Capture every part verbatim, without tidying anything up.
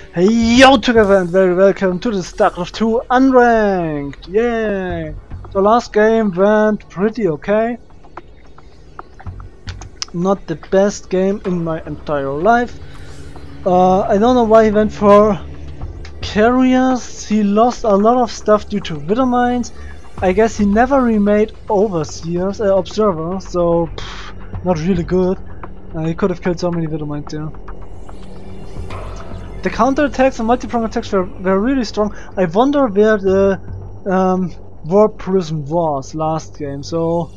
Hey yo together and very welcome to the StarCraft two Unranked! Yay! The last game went pretty okay. Not the best game in my entire life. Uh, I don't know why he went for carriers. He lost a lot of stuff due to Wither Mines. I guess he never remade Overseers, uh, Observer, so pff, not really good. Uh, he could have killed so many Wither Mines there. The counterattacks and multi-prong attacks were, were really strong. I wonder where the um, Warp Prism was last game, so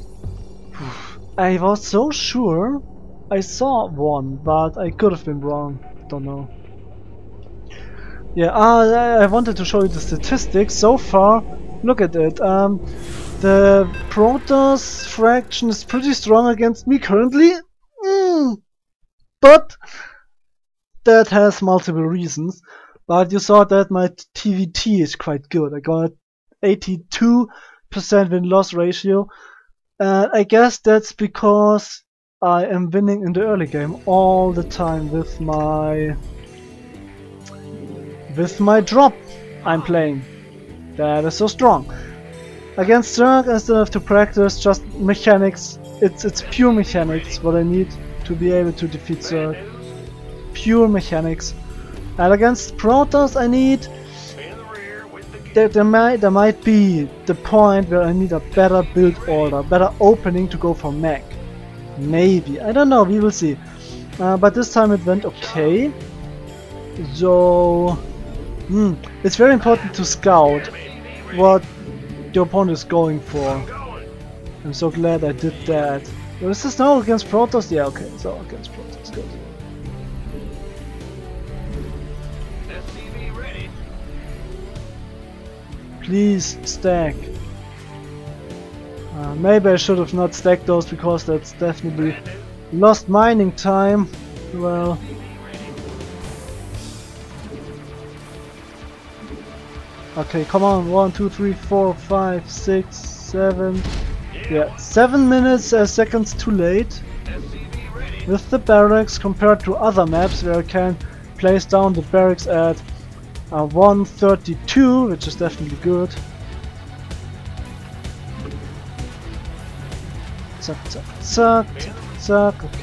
I was so sure I saw one, but I could have been wrong. Don't know. Yeah, uh, I wanted to show you the statistics. So far, look at it. Um, the Protoss fraction is pretty strong against me currently, mm, but that has multiple reasons, but you saw that my T V T is quite good. I got eighty-two percent win-loss ratio, and I guess that's because I am winning in the early game all the time with my with my drop I'm playing. That is so strong. Against Zerg, I still have to practice just mechanics. It's it's pure mechanics what I need to be able to defeat Zerg. Pure mechanics. And against Protoss I need there, there might there might be the point where I need a better build order, better opening to go for mech. Maybe. I don't know, we will see. Uh, but this time it went okay. So hmm, it's very important to scout what the opponent is going for. I'm so glad I did that. Is this now against Protoss? Yeah, okay, so against Protoss, good. Please stack. Uh, maybe I should have not stacked those because that's definitely lost mining time. Well, okay, come on, one, two, three, four, five, six, seven. Yeah, seven minutes uh, seconds too late with the barracks compared to other maps where I can place down the barracks at Uh, one thirty-two, which is definitely good. Zuck, zuck, zuck, zuck, okay.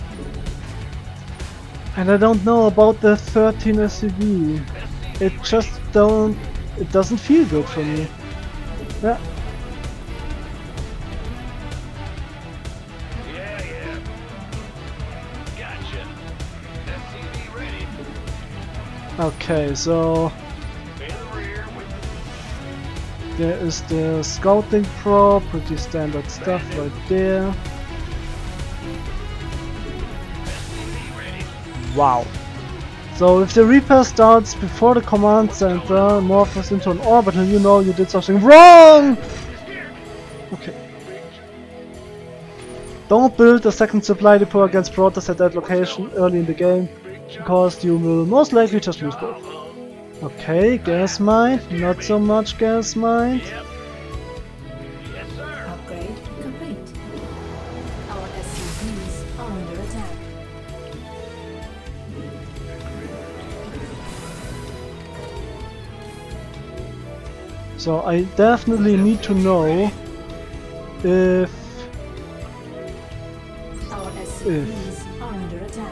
And I don't know about the thirteen S C V. It just don't, it doesn't feel good for me. Yeah. Okay, so there is the scouting pro, pretty standard stuff right there. Wow. So if the repair starts before the command center morphs into an orbital, you know you did something wrong! Okay. Don't build a second supply depot against Protoss at that location early in the game, because you will most likely just lose both. Okay, gas mine, not so much gas mine. Upgrade complete. Our S C Vs are under attack. So I definitely need to know if Our S C Vs if are under attack.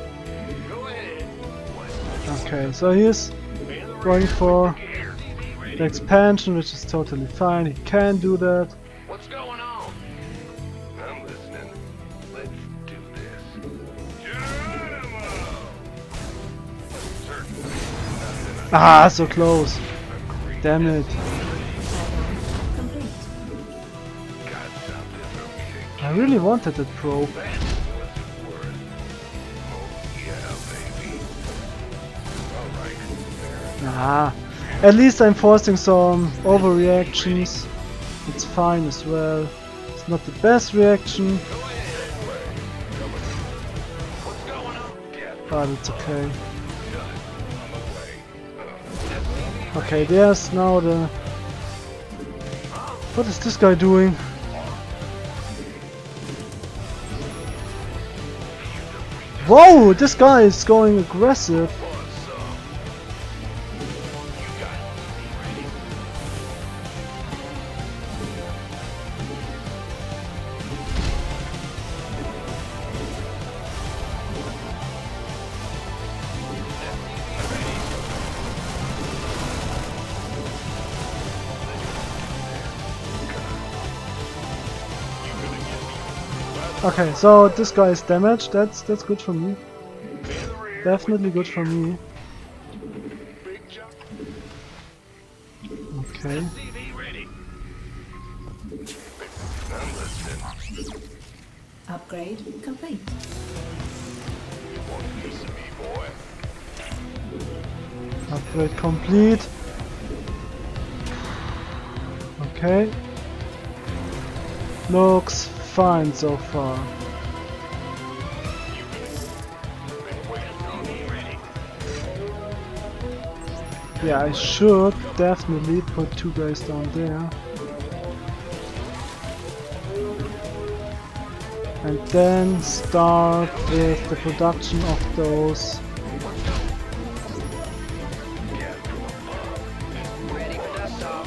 okay, so he's going for the expansion, which is totally fine. He can do that. What's going on? I'm listening. Let's do this. Geronimo! Ah, so close. Damn it. Complete. Got something for me to I really wanted that probe. what's it worth? Oh yeah, baby. Alright. Ah, at least I'm forcing some overreactions. It's fine as well. It's not the best reaction, but it's okay. Okay, there's now the... What is this guy doing? Whoa, this guy is going aggressive. Okay, so this guy is damaged. That's that's good for me. In the rear. Definitely good for me. Big jump. Okay. S C V ready. I'm listening. Upgrade complete. You want a piece of me, boy? Upgrade complete. Okay. Looks fine so far. Been waiting on me. Ready. Yeah, I should definitely put two guys down there. And then start with the production of those. Ready for dust off.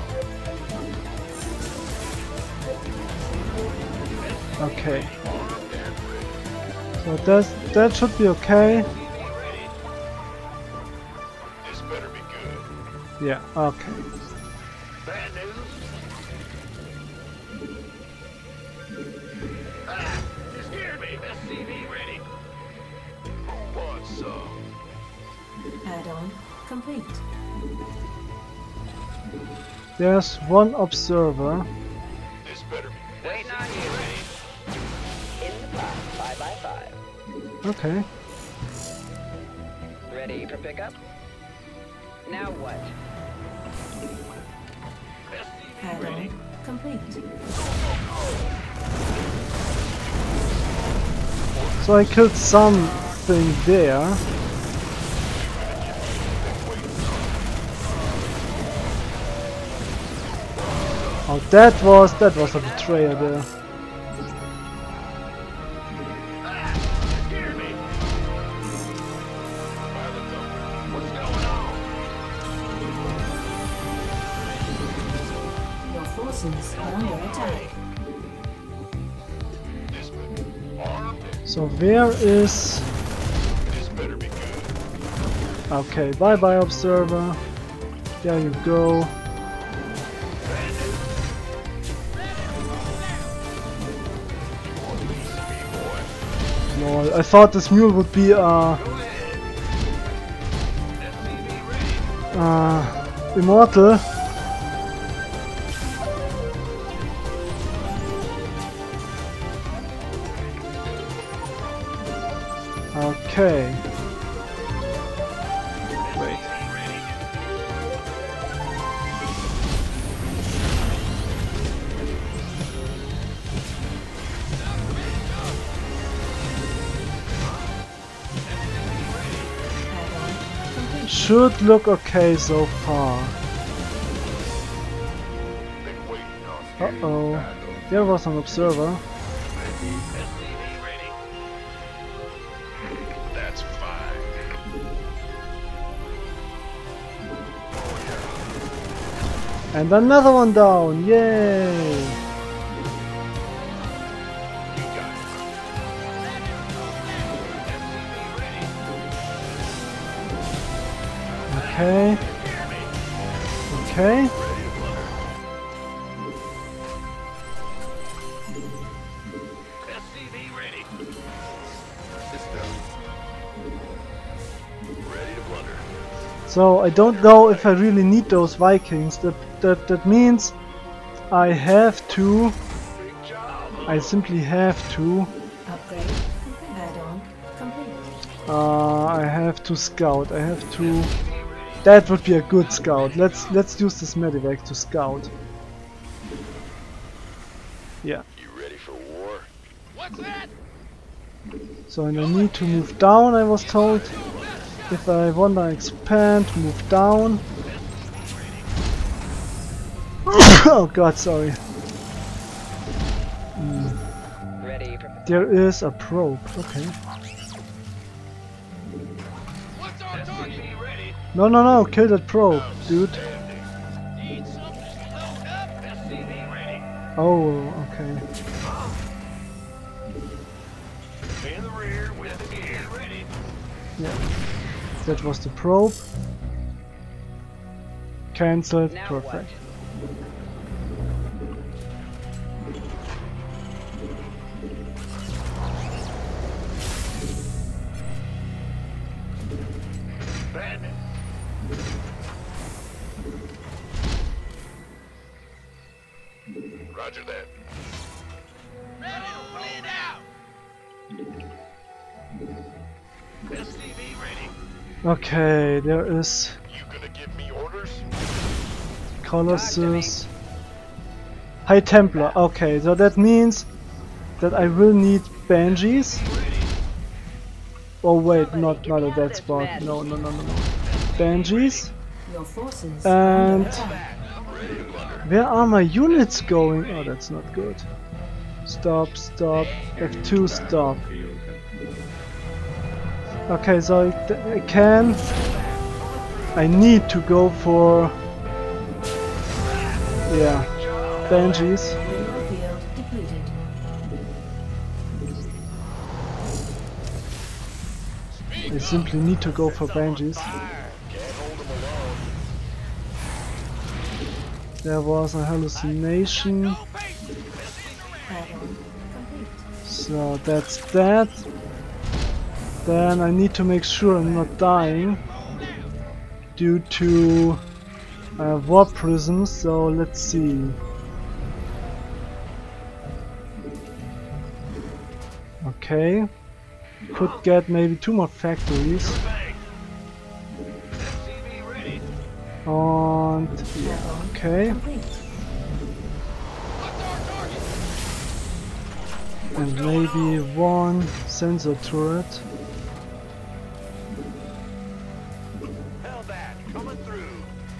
Okay. So that's, that should be okay. This better be good. Yeah, okay. Bad news. Ah, you scared me. S C V ready. Who wants some? Add-on complete. There's one observer. This better be Waiting on you. In the pot. Five by five. Okay. Ready for pickup? Now what? S C V ready. Add-on complete. So I killed something there. Oh, that was that was a betrayal there. Ah, you scared me. Pilot number. What's going on? Your forces are under attack. This better armed. So where is? This better be good. Okay, bye bye observer. There you go. Lol, I thought this mule would be uh, uh immortal. Okay. Wait. Add-on complete. Should look okay so far. Been waiting on Uh you. oh. There was an observer. S C V ready. That's fine. And another one down. Yay! You got it. Okay. Okay. S C V ready. System. Ready to blunder. So I don't know if I really need those Vikings. That that that means I have to. Big job. I simply have to. Upgrade. Add-on complete. Uh, I have to scout. I have to. That would be a good scout. Let's let's use this medivac to scout. Yeah. You ready for war? What's that? So and I need to move down. I was told. If I want to expand, move down. Oh God, sorry. Mm. Ready for There is a probe. Okay. What's our target? Ready. No, no, no. Kill that probe, dude. Need something to load up. S C V ready. Oh, okay. In the rear with the gear ready. Yeah. That was the probe. Cancelled. now Perfect. what? Roger that. Ready to bleed out. S C V ready. Okay, there is You gonna give me orders? Colossus. High Templar. Okay, so that means that I will need Banshees. Oh wait, not not at that spot. No, no, no, no, no. Banshees. Your forces And are under attack. where are my units going? Oh, that's not good. Stop, stop. F two, stop. Okay, so I, I can. I need to go for. Yeah, Banshees. Mineral field depleted. I simply need to go for Banshees. Can't hold them alone. There was a hallucination. Add-on complete. So that's that. Then I need to make sure I'm not dying due to uh, warp prisms. So let's see. Okay, could get maybe two more factories. And yeah, okay, Complete. and maybe one sensor turret. Hellbat coming through.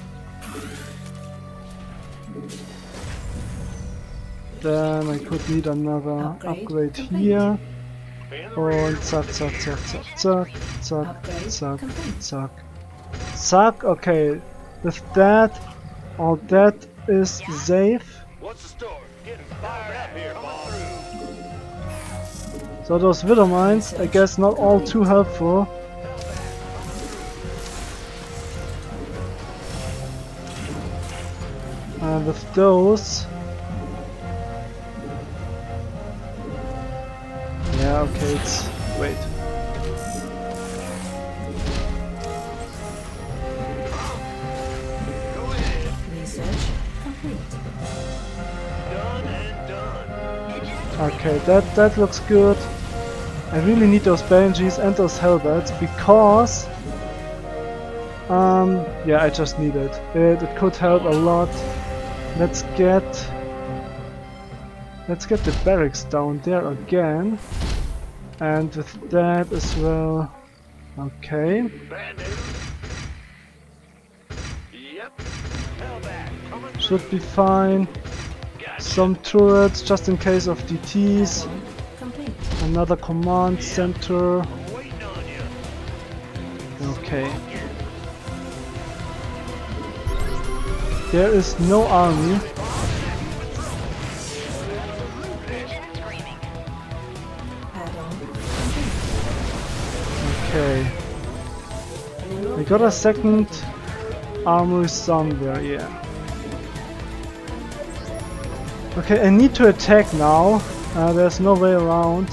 Then I could need another Upgrade upgrade complete. here. In the rear. Und zack, zack, zack, zack, zack, zack, Upgrade zack, complete. zack, zack. Okay, with that, all that is safe. What's the story? Getting fired up here, boss. So those Widow Mines, I guess not all too helpful. And with those... Yeah, okay, it's... wait. Go ahead. Research complete. Done and done. Okay, that, that looks good. I really need those Banshees and those Hellbats because... Um, yeah, I just need it. It, it could help a lot. Let's get... Let's get the barracks down there again. And with that as well... Okay. Bad news. Yep. Hellbat coming through. Should be fine. Gotcha. Some turrets just in case of D Ts. Add-on complete. Another command center. I'm waiting on you. Okay. There is no army. Add-on complete. Okay. Mineral We got a field second depleted. armory somewhere, yeah. Okay, I need to attack now. Uh, there's no way around.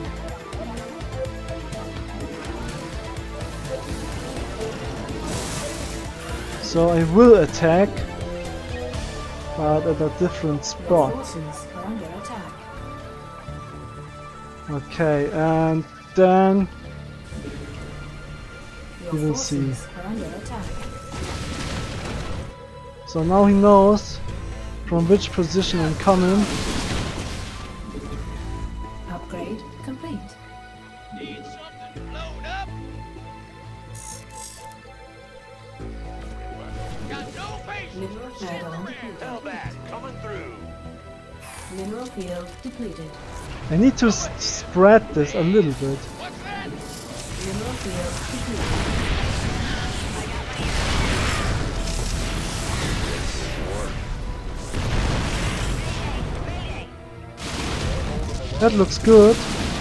So I will attack, but at a different Your spot. forces are under attack. Okay, and then Your We will see. forces are under attack. so now he knows from which position I'm coming. Upgrade complete. Need something to load up? Got no patience. Mineral add-on depleted. Hellbat coming through. Mineral field depleted. I need to s spread this a little bit. What's that? Mineral field depleted. That looks good.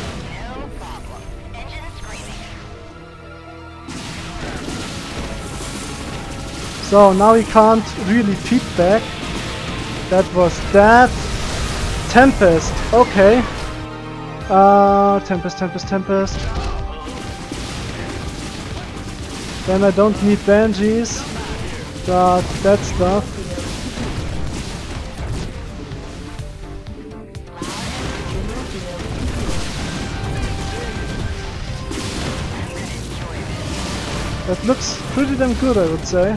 So now he can't really feedback. That was that. Tempest, okay. Uh, Tempest, Tempest, Tempest. Then I don't need Banshees, but that stuff. That looks pretty damn good, I would say.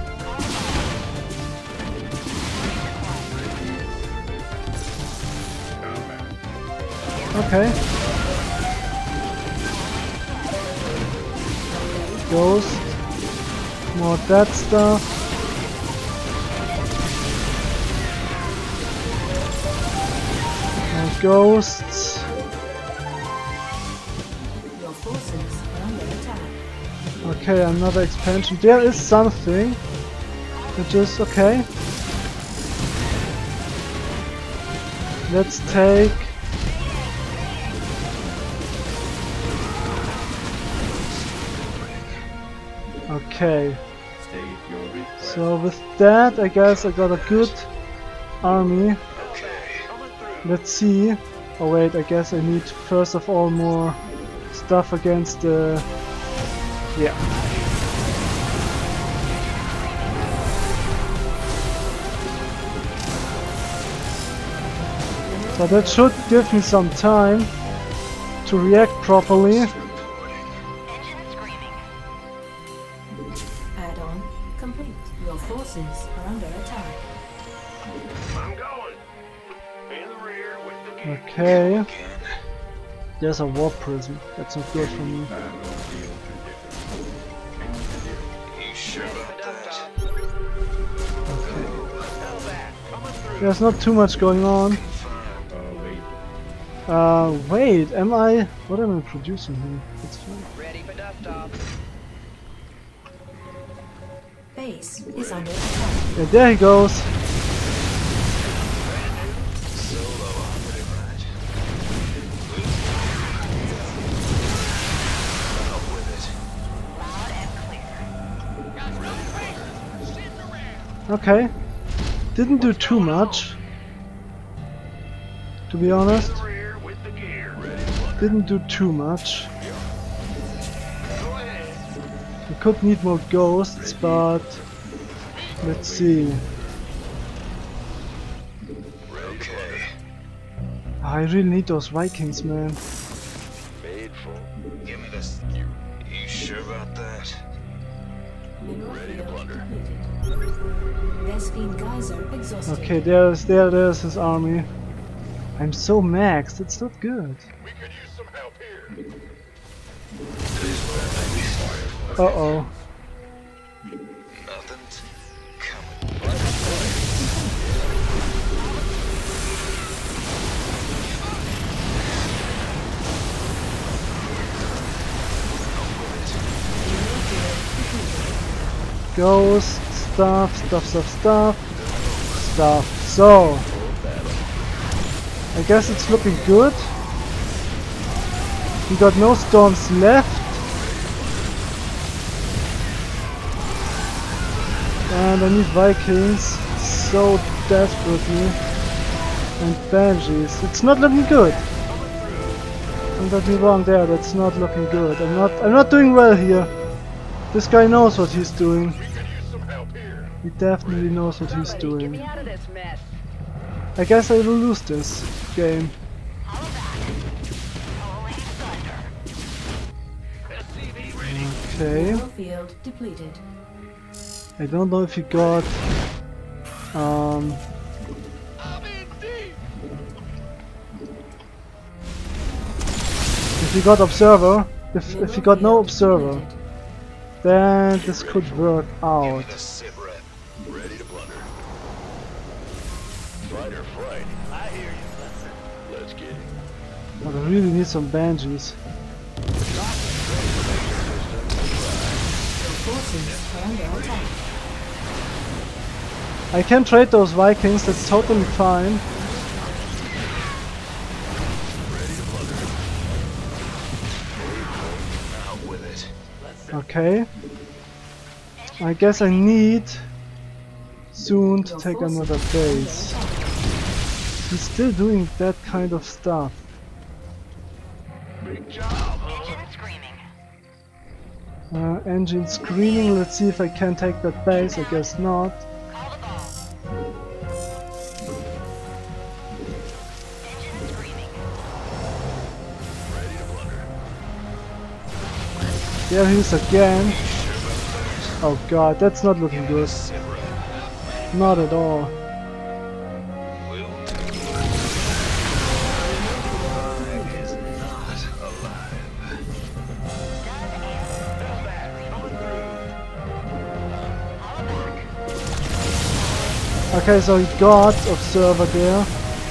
Okay. Ghost. More that stuff. More ghosts. Your forces are under attack. Okay, another expansion. There is something which is okay. Let's take okay. So with that, I guess I got a good army. Let's see. Oh wait, I guess I need first of all more stuff against the... yeah. So that should give me some time to react properly. Add-on complete. Your forces are under attack. I'm going. In the rear with the gear. Okay. There's a warp prism. That's not good for me. You sure about that? Okay. There's not too much going on. Uh, wait, am I... what am I producing here? That's fine. Ready for dust off. Base is under attack. Yeah, there he goes. Okay. Didn't do too much, to be honest. Rear with the gear. Didn't do too much. Go ahead. We could need more ghosts, but let's see. Okay. I really need those Vikings, man. Made for. Give me this. You, you sure about that? Mineral Ready to field plunder. completed. Vespene geyser exhausted. Okay, there's there there's his army. I'm so maxed, it's not good. We could use some help here. Uh oh. Nothing's coming. Ghost, stuff, stuff, stuff, stuff, stuff. So, I guess it's looking good. We got no storms left. And I need Vikings so desperately. And Banshees. It's not looking good. Don't get me wrong there, that's not looking good. I'm not I'm not doing well here. This guy knows what he's doing. We could use some help here. He definitely knows what he's Somebody get doing. me out of this mess. I guess I will lose this game. S C V ready. Okay. Mineral field depleted. I don't know if he got um I'm in deep. if he got observer. If if he got no Mineral field observer, depleted. then this could work out. The sit rep. Ready to plunder. Fight or flight. I hear you. Let's get it. But I really need some Banshees. Your forces are under attack. I can trade those Vikings, that's totally fine. Out with it. Okay. I guess I need soon to Your take forces another are under base. attack. He's still doing that kind of stuff. Big job, huh? Uh, engine screening, let's see if I can take that base, I guess not. Ready to plunder. There he is again. Oh god, that's not looking good. Not at all. Okay, so he got Observer there.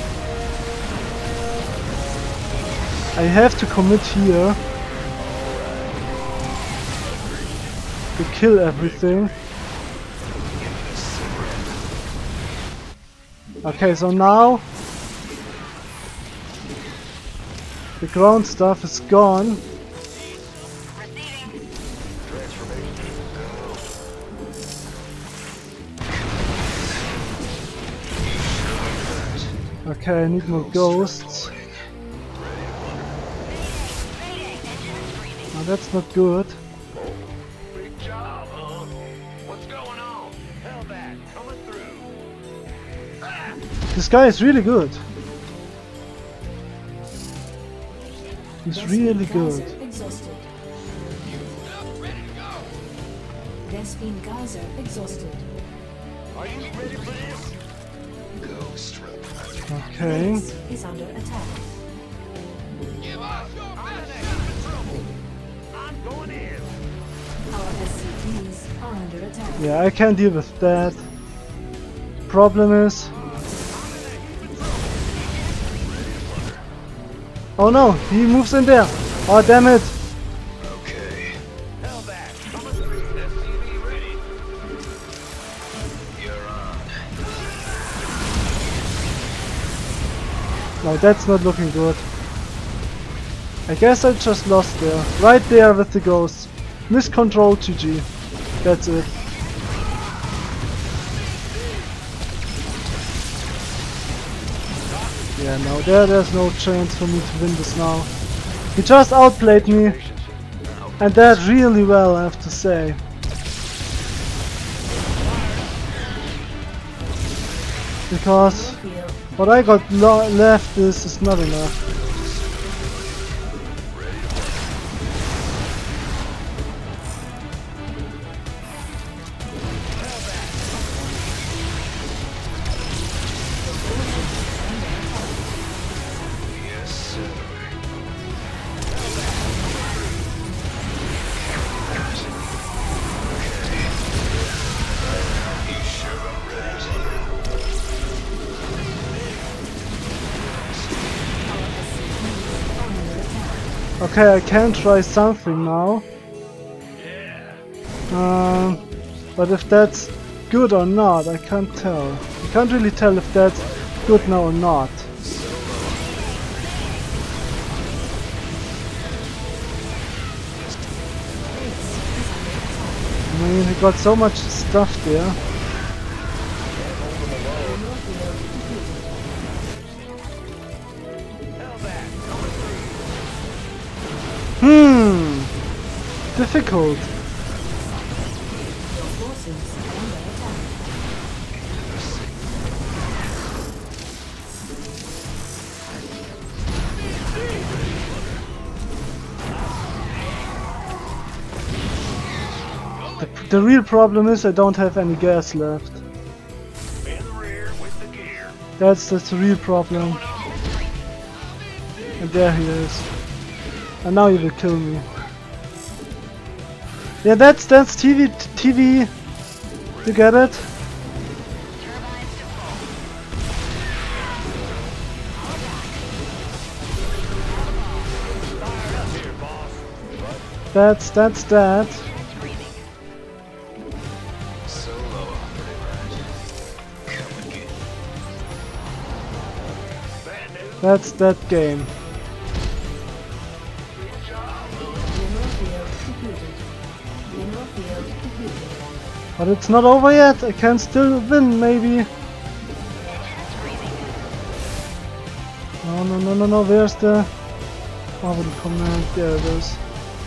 I have to commit here to kill everything. Okay, so now the ground stuff is gone. Okay, I need more ghosts. Now that's not good. Big job, huh? What's going on? Hellbat coming through. Ah! This guy is really good. He's Vespene really Geyser good. Exhausted. Ready to go. Vespene Geyser exhausted. Are you ready for this? Okay. Base is under attack. Give us your best shot at trouble. I'm going in. Our S C Ps are under attack. Yeah, I can deal with that. Problem is... Oh no, he moves in there. Oh damn it. Okay. Hellbat coming through. S C V ready. You're on. No, that's not looking good. I guess I just lost there. Right there with the ghosts. Miscontrol G G. That's it. Yeah, no, there, there's no chance for me to win this now. He just outplayed me. And that really well, I have to say. Because Field. what I got lo left is, is not enough. Okay, I can try something now. Um, but if that's good or not, I can't tell. I can't really tell if that's good now or not. I mean, he got so much stuff there. Hmm, difficult. Your forces are under attack. The, the real problem is I don't have any gas left. In the rear with the gear. That's that's the real problem. And there he is. And now he will kill me. Yeah, that's that's T V T V. You get it? That's that's that. That's that game. Mineral field depleted. Mineral field depleted. But it's not over yet. I can still win, maybe. No, no, no, no, no. Where's the orbital command? There it is.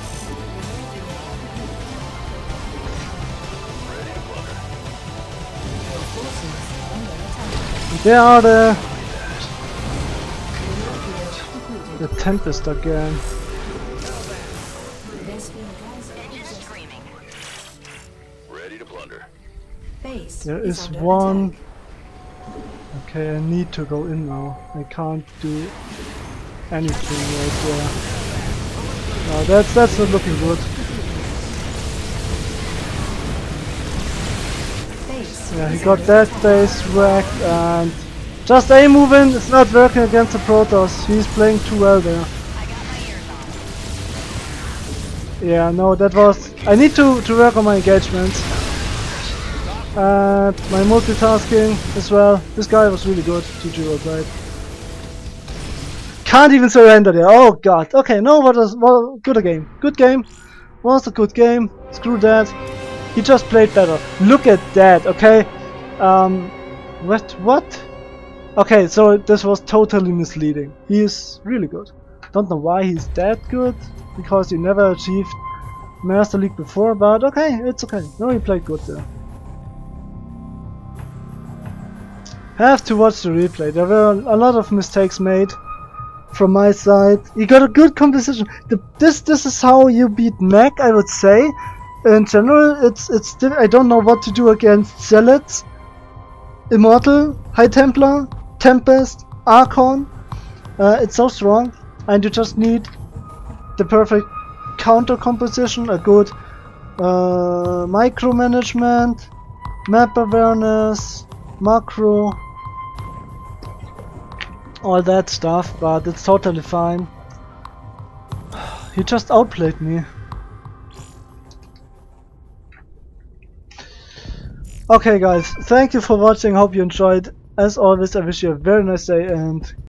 Your forces are under attack. There are the Mineral field depleted. the Tempest again. Vespene Geyser exhausted. Ready to plunder. Base There is is under one. attack. Okay, I need to go in now. I can't do anything right there. No, that's that's not looking good. Base Yeah, he is got under that attack. base wrecked and just A moving. It's not working against the Protoss. He's playing too well there. Yeah, no, that was. I need to to work on my engagements and my multitasking as well. This guy was really good. G G was right. Can't even surrender there. Oh god. Okay, no, what was well, good a game. Good game. Was a good game. Screw that. He just played better. Look at that. Okay. Um. What? What? Okay, so this was totally misleading. He is really good. Don't know why he's that good, because he never achieved Master League before, but okay, it's okay. No, he played good there. Have to watch the replay. There were a lot of mistakes made from my side. He got a good composition. The, this this is how you beat Mech, I would say. In general, it's it's. I don't know what to do against Zealots, Immortal, High Templar, Tempest, Archon. Uh, it's so strong, and you just need the perfect counter composition, a good uh, micromanagement, map awareness, macro, all that stuff, but it's totally fine. He just outplayed me. Okay guys, thank you for watching, hope you enjoyed. As always, I wish you a very nice day and